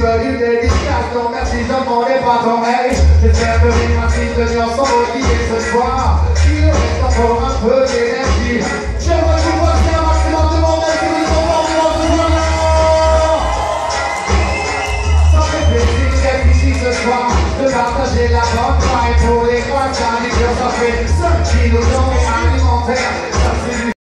veux une dédication, merci, je demandais pas ton mail. J'espère que les machines de nuance sont oubliées ce soir. Il reste encore un peu d'énergie. J'aimerais que tu vois qu'il y a un maximum de monde qui nous ont pas ce soir-là. Ça fait plaisir d'être ici ce soir, de partager la bonne vibe pour les grands. Ça fait 5 kilos dans mes alimentaires.